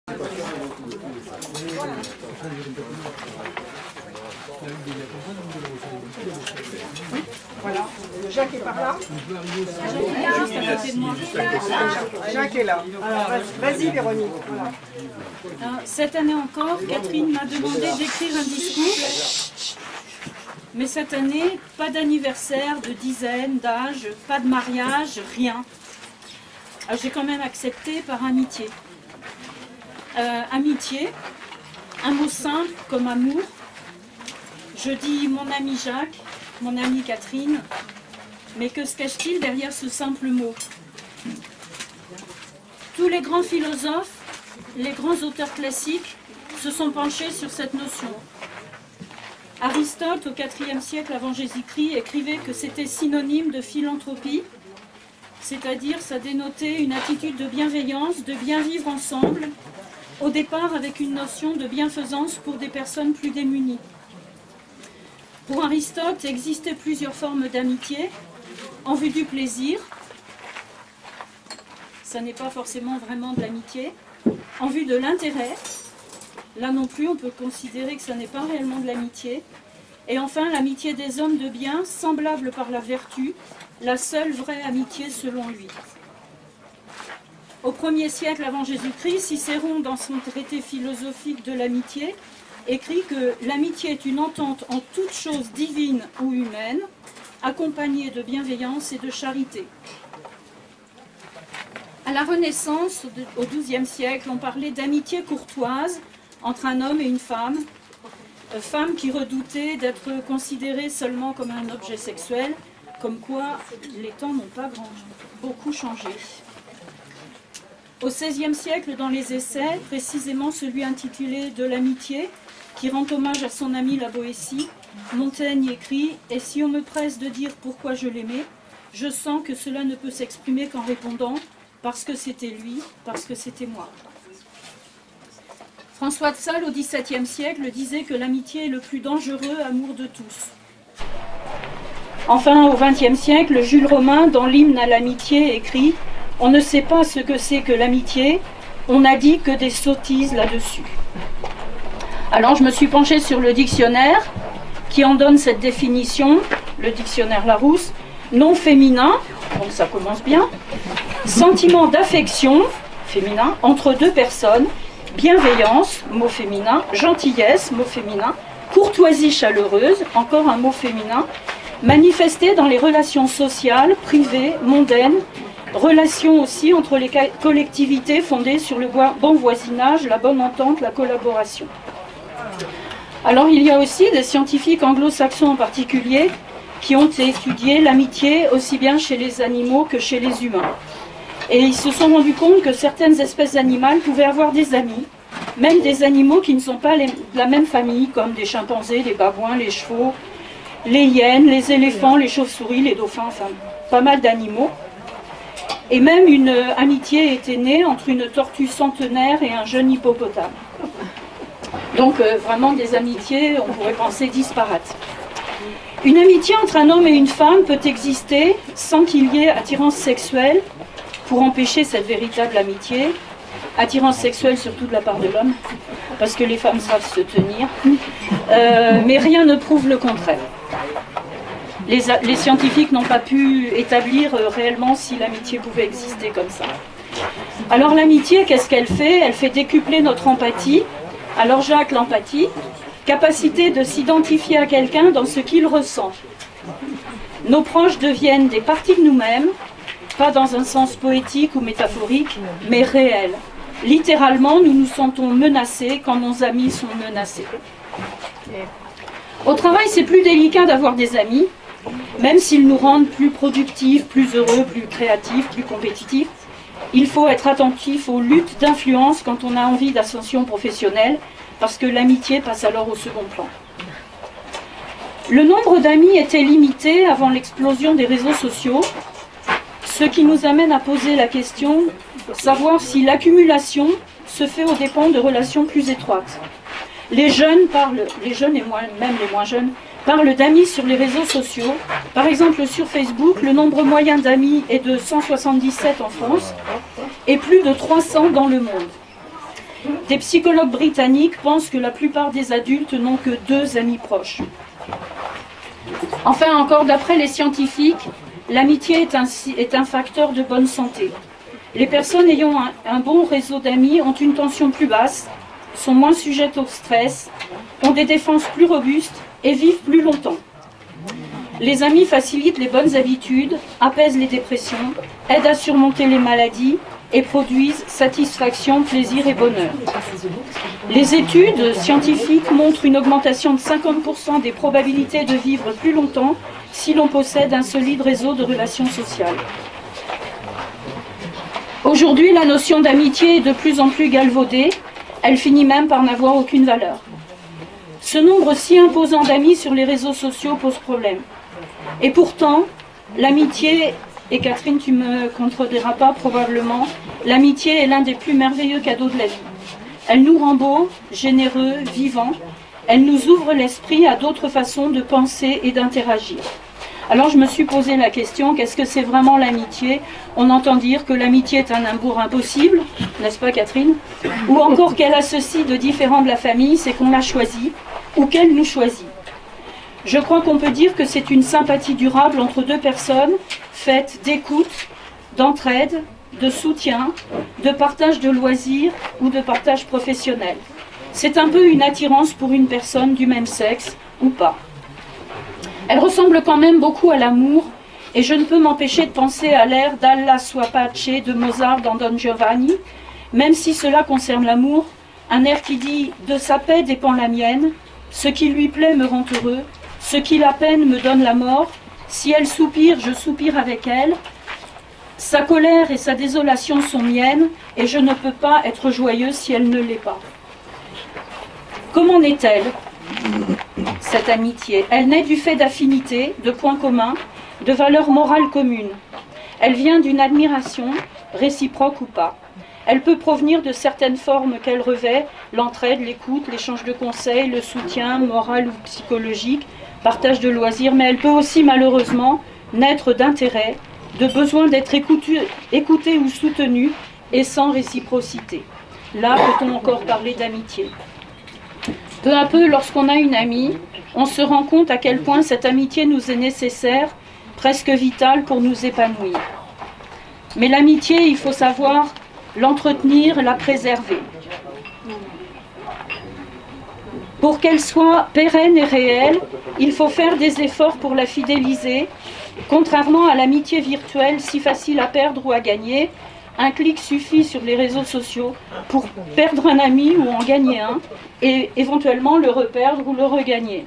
Voilà. Jacques est par là. Jacques est là. Vas-y Véronique. Voilà. Alors, cette année encore, Catherine m'a demandé d'écrire un discours. Mais cette année, pas d'anniversaire, de dizaine, d'âge, pas de mariage, rien. J'ai quand même accepté par amitié. Amitié, un mot simple comme amour. Je dis mon ami Jacques, mon amie Catherine, mais que se cache-t-il derrière ce simple mot? Tous les grands philosophes, les grands auteurs classiques se sont penchés sur cette notion. Aristote, au IVe siècle avant Jésus-Christ, écrivait que c'était synonyme de philanthropie, c'est-à-dire ça dénotait une attitude de bienveillance, de bien vivre ensemble, au départ avec une notion de bienfaisance pour des personnes plus démunies. Pour Aristote, existaient plusieurs formes d'amitié, en vue du plaisir, ça n'est pas forcément vraiment de l'amitié, en vue de l'intérêt, là non plus on peut considérer que ça n'est pas réellement de l'amitié, et enfin l'amitié des hommes de bien, semblable par la vertu, la seule vraie amitié selon lui. Au 1er siècle avant Jésus-Christ, Cicéron, dans son traité philosophique de l'amitié, écrit que l'amitié est une entente en toute chose divine ou humaine, accompagnée de bienveillance et de charité. À la Renaissance, au XIIe siècle, on parlait d'amitié courtoise entre un homme et une femme qui redoutait d'être considérée seulement comme un objet sexuel, comme quoi les temps n'ont pas beaucoup changé. Au XVIe siècle, dans les essais, précisément celui intitulé « De l'amitié », qui rend hommage à son ami la Boétie, Montaigne écrit « Et si on me presse de dire pourquoi je l'aimais, je sens que cela ne peut s'exprimer qu'en répondant « parce que c'était lui, parce que c'était moi ». François de Sales, au XVIIe siècle, disait que l'amitié est le plus dangereux amour de tous. Enfin, au XXe siècle, Jules Romain, dans l'hymne à l'amitié, écrit « On ne sait pas ce que c'est que l'amitié, on n'a dit que des sottises là-dessus ». Alors je me suis penchée sur le dictionnaire qui en donne cette définition, le dictionnaire Larousse, non féminin, donc ça commence bien, sentiment d'affection, féminin, entre deux personnes, bienveillance, mot féminin, gentillesse, mot féminin, courtoisie chaleureuse, encore un mot féminin, manifestée dans les relations sociales, privées, mondaines, relations aussi entre les collectivités fondées sur le bon voisinage, la bonne entente, la collaboration. Alors il y a aussi des scientifiques anglo-saxons en particulier qui ont étudié l'amitié aussi bien chez les animaux que chez les humains. Et ils se sont rendus compte que certaines espèces animales pouvaient avoir des amis, même des animaux qui ne sont pas de la même famille, comme des chimpanzés, les babouins, les chevaux, les hyènes, les éléphants, les chauves-souris, les dauphins, enfin pas mal d'animaux. Et même une amitié était née entre une tortue centenaire et un jeune hippopotame. Donc vraiment des amitiés, on pourrait penser, disparates. Une amitié entre un homme et une femme peut exister sans qu'il y ait attirance sexuelle pour empêcher cette véritable amitié. Attirance sexuelle surtout de la part de l'homme, parce que les femmes savent se tenir. Mais rien ne prouve le contraire. Les scientifiques n'ont pas pu établir réellement si l'amitié pouvait exister comme ça. Alors l'amitié, qu'est-ce qu'elle fait? Elle fait décupler notre empathie. Alors Jacques, l'empathie, capacité de s'identifier à quelqu'un dans ce qu'il ressent. Nos proches deviennent des parties de nous-mêmes, pas dans un sens poétique ou métaphorique, mais réel. Littéralement, nous nous sentons menacés quand nos amis sont menacés. Au travail, c'est plus délicat d'avoir des amis, même s'ils nous rendent plus productifs, plus heureux, plus créatifs, plus compétitifs. Il faut être attentif aux luttes d'influence quand on a envie d'ascension professionnelle, parce que l'amitié passe alors au second plan. Le nombre d'amis était limité avant l'explosion des réseaux sociaux, ce qui nous amène à poser la question, savoir si l'accumulation se fait aux dépens de relations plus étroites. Les jeunes et même les moins jeunes, parlent d'amis sur les réseaux sociaux. Par exemple, sur Facebook, le nombre moyen d'amis est de 177 en France et plus de 300 dans le monde. Des psychologues britanniques pensent que la plupart des adultes n'ont que 2 amis proches. Enfin, encore d'après les scientifiques, l'amitié est un facteur de bonne santé. Les personnes ayant un bon réseau d'amis ont une tension plus basse, sont moins sujettes au stress, ont des défenses plus robustes et vivent plus longtemps. Les amis facilitent les bonnes habitudes, apaisent les dépressions, aident à surmonter les maladies et produisent satisfaction, plaisir et bonheur. Les études scientifiques montrent une augmentation de 50% des probabilités de vivre plus longtemps si l'on possède un solide réseau de relations sociales. Aujourd'hui, la notion d'amitié est de plus en plus galvaudée, elle finit même par n'avoir aucune valeur. Ce nombre si imposant d'amis sur les réseaux sociaux pose problème. Et pourtant, l'amitié, et Catherine, tu ne me contrediras pas probablement, l'amitié est l'un des plus merveilleux cadeaux de la vie. Elle nous rend beaux, généreux, vivants. Elle nous ouvre l'esprit à d'autres façons de penser et d'interagir. Alors je me suis posé la question, qu'est-ce que c'est vraiment l'amitié? On entend dire que l'amitié est un amour impossible, n'est-ce pas Catherine? Ou encore qu'elle a ceci de différent de la famille, c'est qu'on l'a choisie, ou qu'elle nous choisit. Je crois qu'on peut dire que c'est une sympathie durable entre 2 personnes, faite d'écoute, d'entraide, de soutien, de partage de loisirs ou de partage professionnel. C'est un peu une attirance pour une personne du même sexe ou pas. Elle ressemble quand même beaucoup à l'amour, et je ne peux m'empêcher de penser à l'air d'Alla sua pace de Mozart dans Don Giovanni, même si cela concerne l'amour, un air qui dit « De sa paix dépend la mienne, ce qui lui plaît me rend heureux, ce qui la peine me donne la mort, si elle soupire, je soupire avec elle, sa colère et sa désolation sont miennes, et je ne peux pas être joyeux si elle ne l'est pas. » Comment naît-elle, cette amitié? Elle naît du fait d'affinités, de points communs, de valeurs morales communes. Elle vient d'une admiration, réciproque ou pas. Elle peut provenir de certaines formes qu'elle revêt, l'entraide, l'écoute, l'échange de conseils, le soutien moral ou psychologique, partage de loisirs, mais elle peut aussi malheureusement naître d'intérêt, de besoin d'être écouté ou soutenu et sans réciprocité. Là, peut-on encore parler d'amitié? Peu à peu, lorsqu'on a une amie, on se rend compte à quel point cette amitié nous est nécessaire, presque vitale pour nous épanouir. Mais l'amitié, il faut savoir l'entretenir, la préserver. Pour qu'elle soit pérenne et réelle, il faut faire des efforts pour la fidéliser, contrairement à l'amitié virtuelle si facile à perdre ou à gagner. Un clic suffit sur les réseaux sociaux pour perdre un ami ou en gagner un, et éventuellement le reperdre ou le regagner.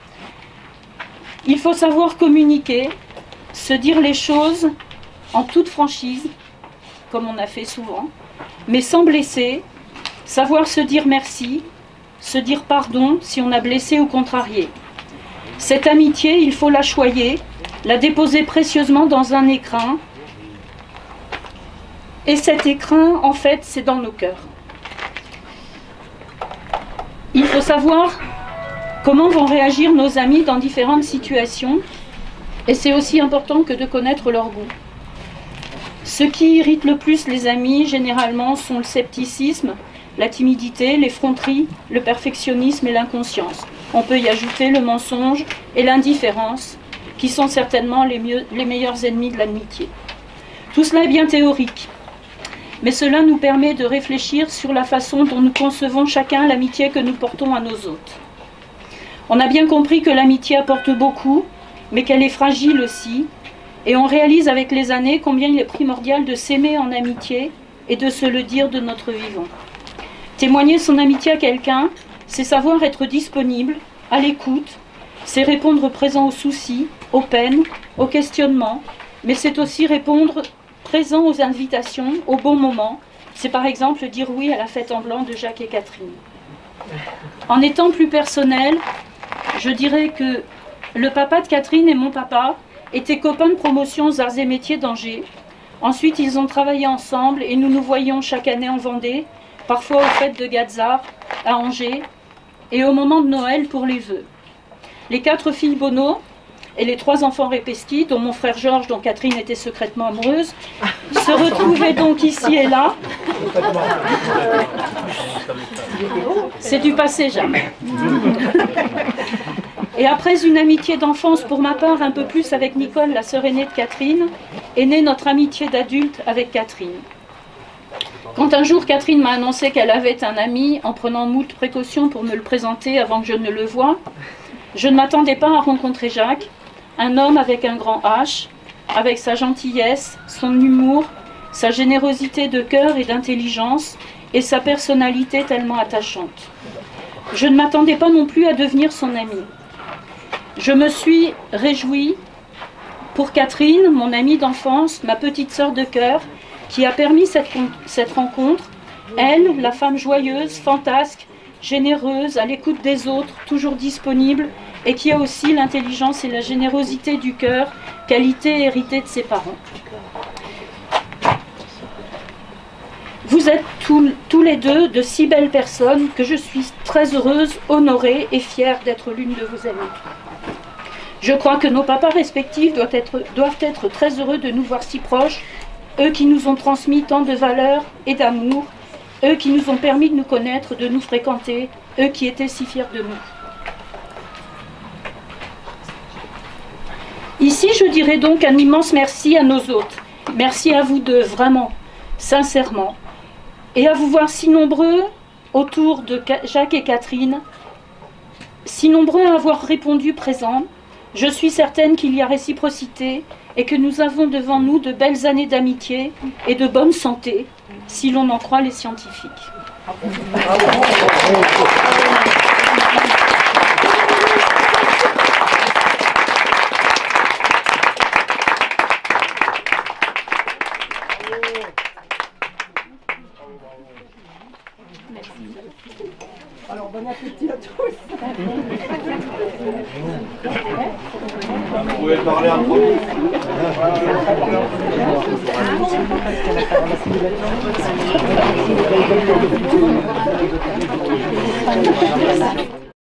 Il faut savoir communiquer, se dire les choses en toute franchise, comme on a fait souvent, mais sans blesser, savoir se dire merci, se dire pardon si on a blessé ou contrarié. Cette amitié, il faut la choyer, la déposer précieusement dans un écrin. Et cet écrin, en fait, c'est dans nos cœurs. Il faut savoir comment vont réagir nos amis dans différentes situations. Et c'est aussi important que de connaître leur goût. Ce qui irrite le plus les amis, généralement, sont le scepticisme, la timidité, l'effronterie, le perfectionnisme et l'inconscience. On peut y ajouter le mensonge et l'indifférence, qui sont certainement les meilleurs ennemis de l'amitié. Tout cela est bien théorique, mais cela nous permet de réfléchir sur la façon dont nous concevons chacun l'amitié que nous portons à nos hôtes. On a bien compris que l'amitié apporte beaucoup, mais qu'elle est fragile aussi, et on réalise avec les années combien il est primordial de s'aimer en amitié et de se le dire de notre vivant. Témoigner son amitié à quelqu'un, c'est savoir être disponible, à l'écoute, c'est répondre présent aux soucis, aux peines, aux questionnements, mais c'est aussi répondre présent aux invitations, au bon moment. C'est par exemple dire oui à la fête en blanc de Jacques et Catherine. En étant plus personnel, je dirais que le papa de Catherine et mon papa étaient copains de promotion aux arts et métiers d'Angers. Ensuite, ils ont travaillé ensemble et nous nous voyions chaque année en Vendée, parfois aux fêtes de Gazard, à Angers, et au moment de Noël pour les vœux. Les 4 filles Bonneau et les 3 enfants Repesky, dont mon frère Georges, dont Catherine était secrètement amoureuse, se retrouvaient donc ici et là. C'est du passé, Jacques. Et après une amitié d'enfance pour ma part, un peu plus avec Nicole, la sœur aînée de Catherine, est née notre amitié d'adulte avec Catherine. Quand un jour Catherine m'a annoncé qu'elle avait un ami, en prenant moult précautions pour me le présenter avant que je ne le voie, je ne m'attendais pas à rencontrer Jacques, un homme avec un grand H, avec sa gentillesse, son humour, sa générosité de cœur et d'intelligence, et sa personnalité tellement attachante. Je ne m'attendais pas non plus à devenir son amie. Je me suis réjouie pour Catherine, mon amie d'enfance, ma petite sœur de cœur, qui a permis cette rencontre, elle, la femme joyeuse, fantasque, généreuse, à l'écoute des autres, toujours disponible, et qui a aussi l'intelligence et la générosité du cœur, qualité héritée de ses parents. Vous êtes tous les deux de si belles personnes que je suis très heureuse, honorée et fière d'être l'une de vos amies. Je crois que nos papas respectifs doivent être très heureux de nous voir si proches, eux qui nous ont transmis tant de valeurs et d'amour, eux qui nous ont permis de nous connaître, de nous fréquenter, eux qui étaient si fiers de nous. Ici, je dirais donc un immense merci à nos hôtes. Merci à vous deux, vraiment, sincèrement. Et à vous voir si nombreux autour de Jacques et Catherine, si nombreux à avoir répondu présent, je suis certaine qu'il y a réciprocité et que nous avons devant nous de belles années d'amitié et de bonne santé, si l'on en croit les scientifiques. Alors, bon appétit à tous. Vous pouvez parler un peu.